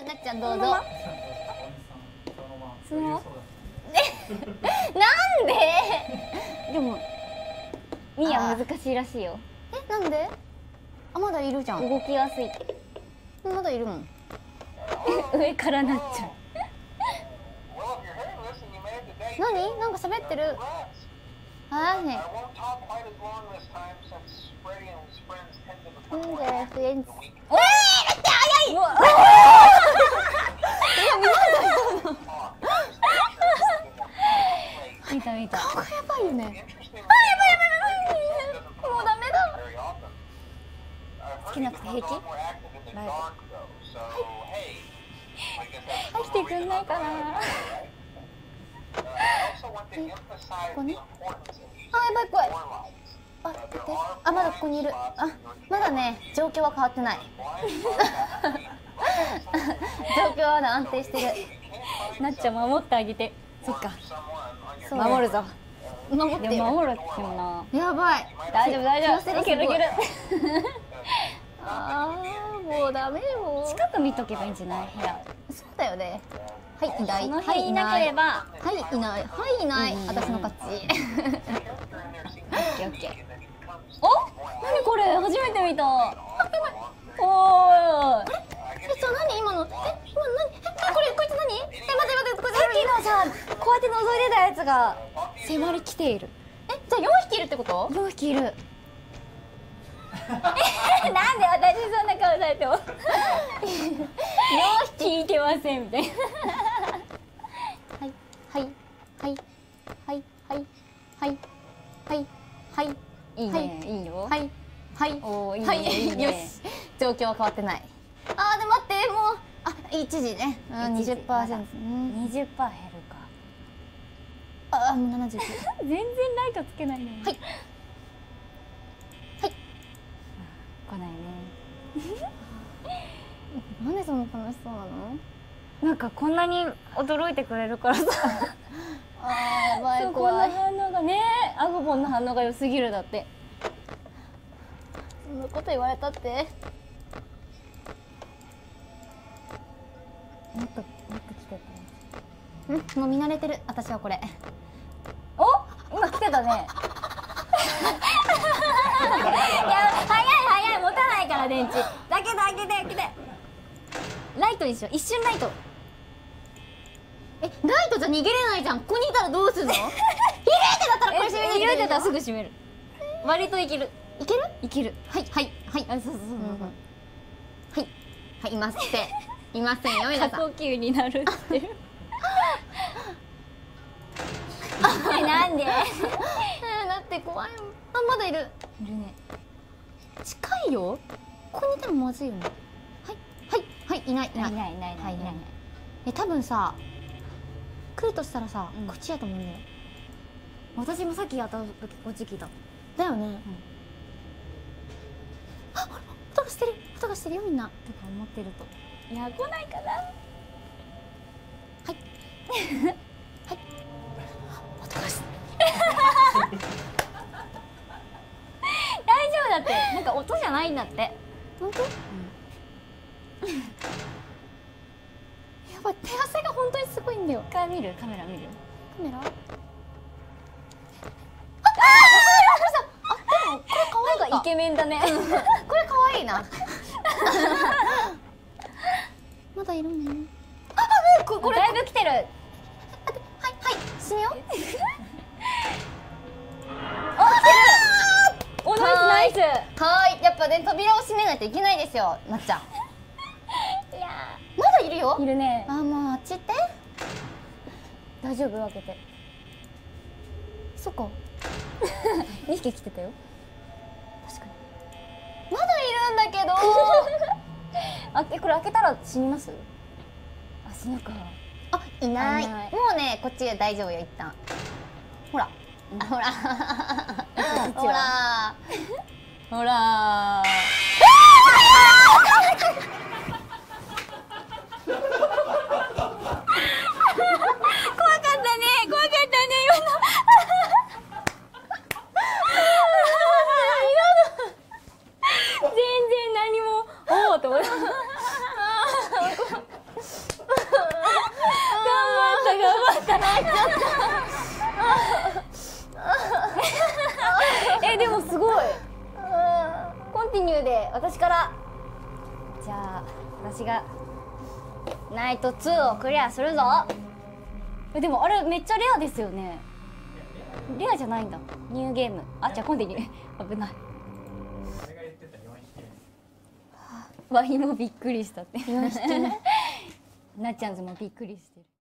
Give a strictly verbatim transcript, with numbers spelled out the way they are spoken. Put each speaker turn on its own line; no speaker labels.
なっちゃんどうぞ。
そのまま
なんで？
でもミヤ難しいらしいよ。
え、なんで？あ、まだいるじゃん。
動きやすい。
まだいるもん。
上からなっちゃう。
何？なんか喋ってる。あーね。なんでフレンズ。おえー、めっちゃ早い。うわ。
見た見た。
顔がやばいよね。あ、やばいやばいやばい。もうダメだ。
好きなくて平気？ライブ。はい、来てくんないかな。
ここね。あ、やばい怖い。あ、待って。あ、まだここにいる。あ、まだね、状況は変わってない。状況はね、安定してる。
なっちゃん守ってあげて。そっか。
そう
守るぞ。
守ってよ。
でも守るってもな。
やばい。
大丈夫大丈夫。いけるいける。
ああ、もうダメよ。
近く見とけばいいんじゃない？部屋。
そうだよね。はい、いない。
その辺いなければ。
はい、いない。はい、いない。私の勝ち。
オッケーオッケー。お？何これ？初めて見た。おー。
え、ちょ、何今の？え、今の何？え、これ、こいつ何？え、待って待って、こいつ
さっきのさ、こうやって覗いてたやつが迫り来ている。
え、じゃあよんひきいるってこと？
よんひきいる。なんで私そんな顔されてもよんひき聞いてませんみたいな。
はいはいはいはいはいはいはいはい、
いいね、いいよ。
はいはい
おー、いいね、
はい
いいね。
よし、状況は変わってない。あー、で待って、もうあ、いちじね、にじゅっパーセント。
にじゅっパーセント減るか。
あー、もうななじゅうきゅう。
全然ライトつけないね。
はいはい。
来ないね。
なんでそんな楽しそうなの？
なんかこんなに驚いてくれるからさ。
あー、やばい、
そう、こんな
怖い。
反応がね、アグボンの反応が良すぎるだって。
そんなこと言われたって。
もっともっと来て
うん、もう見慣れてる、私はこれ。
お、今来てたね。いや、早い早い、持たないから電池。だけど開けて開けて。ライトにしよう、一瞬ライト。
え、ライトじゃ逃げれないじゃん。ここにいたらどうするの？いるってだったらこれ閉めなきゃいけない。
いるってだったらすぐ閉める。割といける。
いける？
いける。
はいはいはい。
あ、そうそうそうそう。
はいはいいますって。いませんよ皆
過
さん。
呼吸になるって言ってる。なんで？
えー、だって怖いもん。あ、まだいる。
いるね。
近いよ。ここにいたらまずいよね。はいはいはいいないいない
いないいないいないいない。
え、多分さ、来るとしたらさ、
うん
こっちやと思うんだよ。
私もさっきやった時こっち来た。
だよね。あ、ほら音がしてる音がしてるよみんな。
とか思ってると。いや、来ないかな。
はいはい音がして
大丈夫だって。なんか音じゃないんだって。
本当？やばい、手汗が本当にすごいんだよ。
一回見る？カメラ見る？
カメラ？ああ、あ、でもこれ可愛いか。
なんかイケメンだね。
これ可愛いな。まだいるの？あ、あ、これ
だいぶ来てる。
はいはい閉めよう。
お、来てる。お、ナイスナイス。
はーい、やっぱね扉を閉めないといけないですよ、なっちゃん。
いや
まだいるよ。
ー、いるね。
あ、もうあっち行って。
大丈夫？開けて。
そっか。
にひき来てたよ。
確かに。まだいるんだけど。
あ、え、これ開けたら死にます？あ、死ぬか。
あ、いない。
いない
もうね、こっちで大丈夫よ、一旦。ほら。あ、ほら。ほら。ほら。
怖かったね、怖かったね、今の。全然何も、おおと思って。 ンティニューで私から。じゃあ私がナイトツーをクリアするぞ。えでもあれめっちゃレアですよね。レアじゃないんだ。ニューゲーム。あ、じゃあコンティニュー。危ない。ワイもびっくりしたって。なっちゃんズもびっくりしてる。